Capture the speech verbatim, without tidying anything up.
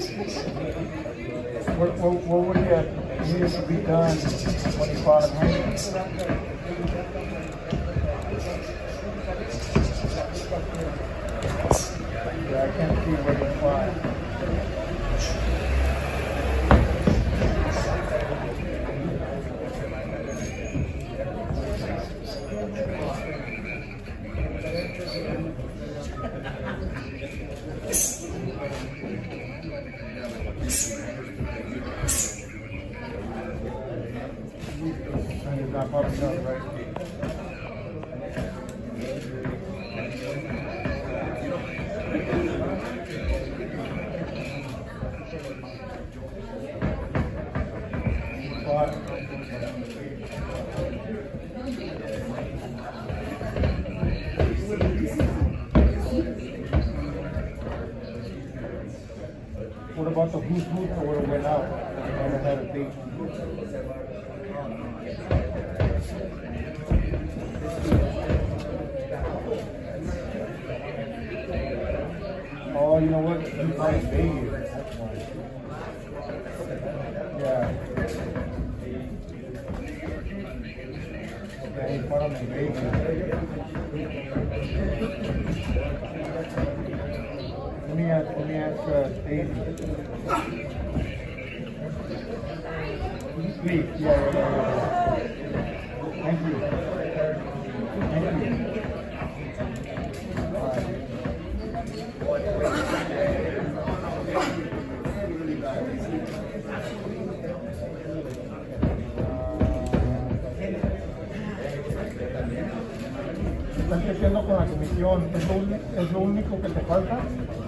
What, what, what would have needed to be done when he fought him? Yeah, I can't see where he's flying. And he's not popping up, right? What about the who's who that would have went out and never had a date? Oh, you know what? He's not in Vegas. That's why. Yeah. Yeah, he fought him in Vegas. Let me ask, let me ask uh, Daisy. Please, yeah, yeah, yeah, yeah. Thank you. Thank you. All right. Están chequeando con la comisión. ¿Es lo, es lo único que te falta?